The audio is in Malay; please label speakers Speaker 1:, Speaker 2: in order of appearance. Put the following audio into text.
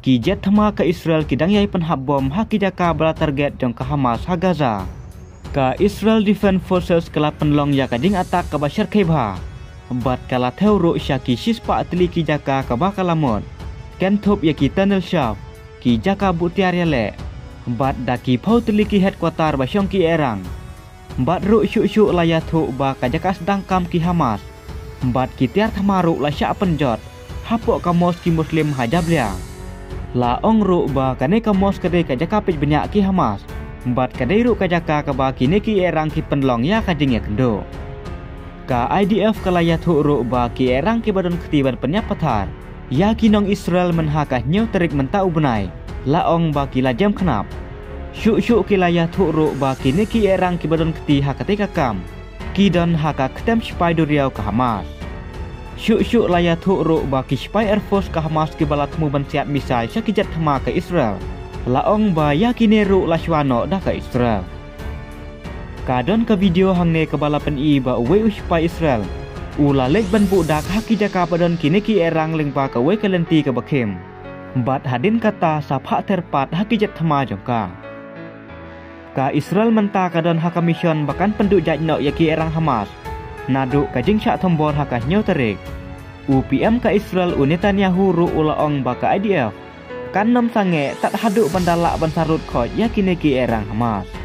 Speaker 1: Ki jet thama ke Israel kidang yai penhap bom haki jaka bala target jong ke Hamas ha Gaza. Ka Israel Defense Forces kala penlong ya kading atak ke Bashar Kheba. Bat kala teuro syaki sispa atli ki jaka ke bakalamot. Ken thop ya ki tunnel shaft ki jaka butiar ya le. Bat daki pau teliki headquarter basyong ki erang. Bat ru syuk-syuk laya thuk ba ka jaka sedang kam ki Hamas. Bat ki tiar thamaru la syak penjot. Hapok kamos ki Muslim hajablia. La ong ru ba kane kamos kadai ka jaka pej banyak ki Hamas. Bat kadai ru ka jaka ka ba kini ki erang ki penlong ya kajing ya kendo. Ka IDF kalaya thuk ru ba ki erang ki badon ketiban penyapatar. Ya ki nong Israel menhakah nyew terik mentau benai. La ong ba ki la jam kenap. Syuk-syuk ki laya thuk ru ba kini ki erang ki badon keti hakate kakam. Ki don haka ketem spy duriau ke Hamas. Syuk-syuk laya thuk ru ba ki spy Air Force ke Hamas ki bala temu bansiat misal syakijat thama ke Israel. Laong ba ya kini ru la syawano dah ke Israel. Kadon ke video hang ne ke bala pen I ba uwe spy Israel. Ula lek ban budak haki jaka padon kini ki erang leng ba ke we ke lenti ke bakim. Bat hadin kata sapha terpat hakijat thama jongka. Ka Israel menta kadon haka mission bahkan penduk jajno ya ki erang Hamas. Nadu kajing syak tombor haka nyew terik. UPM ka Israel Netanyahu ru ulaong baka IDF. Kan nom sange tak haduk bandalak bansarut khoj ya kini ki erang Hamas.